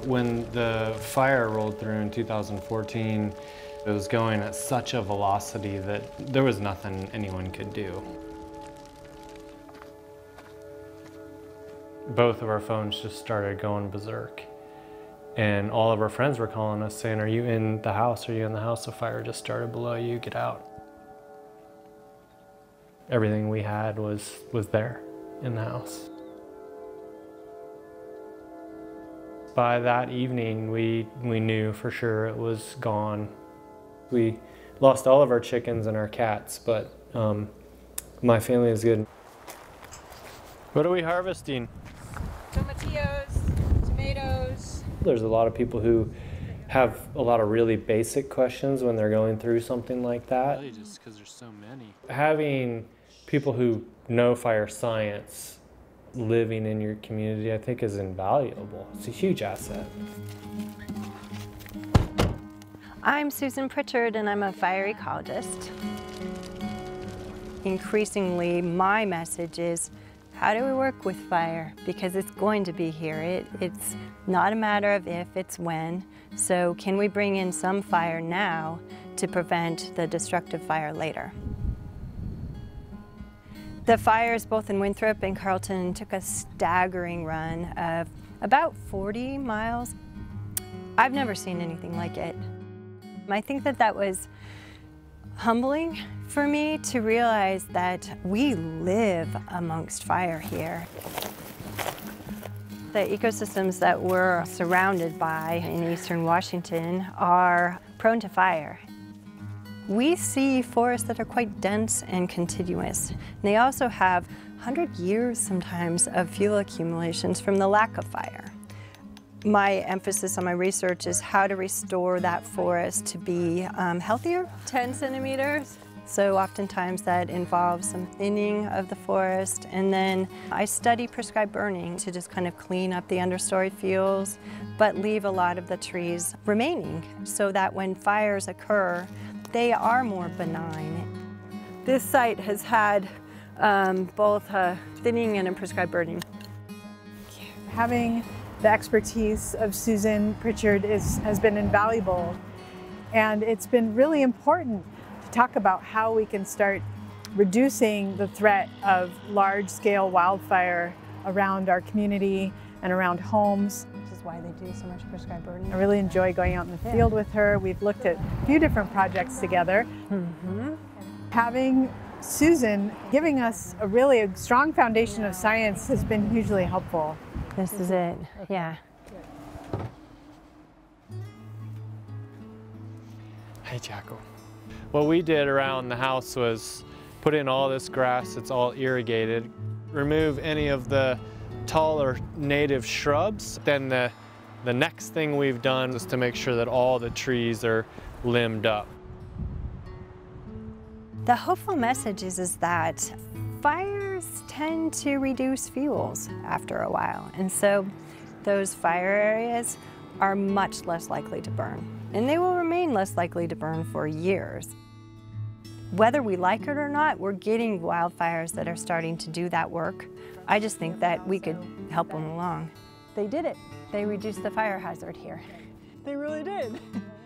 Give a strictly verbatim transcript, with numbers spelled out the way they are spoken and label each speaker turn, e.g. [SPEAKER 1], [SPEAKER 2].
[SPEAKER 1] When the fire rolled through in two thousand fourteen, it was going at such a velocity that there was nothing anyone could do. Both of our phones just started going berserk. And all of our friends were calling us saying, "Are you in the house? Are you in the house? The fire just started below you, get out." Everything we had was, was there in the house. By that evening, we, we knew for sure it was gone. We lost all of our chickens and our cats, but um, my family is good. What are we harvesting?
[SPEAKER 2] Tomatillos, tomatoes.
[SPEAKER 1] There's a lot of people who have a lot of really basic questions when they're going through something like that.
[SPEAKER 3] Really just because there's so many.
[SPEAKER 1] Having people who know fire science living in your community, I think, is invaluable. It's a huge asset.
[SPEAKER 2] I'm Susan Prichard, and I'm a fire ecologist. Increasingly, my message is, how do we work with fire? Because it's going to be here. It, it's not a matter of if, it's when. So can we bring in some fire now to prevent the destructive fire later? The fires both in Winthrop and Carlton took a staggering run of about forty miles. I've never seen anything like it. I think that that was humbling for me to realize that we live amongst fire here. The ecosystems that we're surrounded by in eastern Washington are prone to fire. We see forests that are quite dense and contiguous. They also have one hundred years sometimes of fuel accumulations from the lack of fire. My emphasis on my research is how to restore that forest to be um, healthier, ten centimeters. So oftentimes that involves some thinning of the forest, and then I study prescribed burning to just kind of clean up the understory fuels, but leave a lot of the trees remaining so that when fires occur, they are more benign. This site has had um, both a thinning and a prescribed burning.
[SPEAKER 4] Having the expertise of Susan Prichard is, has been invaluable, and it's been really important to talk about how we can start reducing the threat of large-scale wildfire around our community and around homes.
[SPEAKER 2] Which is why they do so much prescribed burning.
[SPEAKER 4] I really enjoy going out in the field with her. We've looked at a few different projects together.
[SPEAKER 2] Mm-hmm.
[SPEAKER 4] Having Susan giving us a really a strong foundation of science has been hugely helpful.
[SPEAKER 2] This is it, yeah.
[SPEAKER 1] Hey, Jacko. What we did around the house was put in all this grass. It's all irrigated. Remove any of the taller native shrubs. Then the, the next thing we've done is to make sure that all the trees are limbed up.
[SPEAKER 2] The hopeful message is, is that fires tend to reduce fuels after a while, and so those fire areas are much less likely to burn, and they will remain less likely to burn for years. Whether we like it or not, we're getting wildfires that are starting to do that work. I just think that we could help them along. They did it. They reduced the fire hazard here.
[SPEAKER 4] They really did.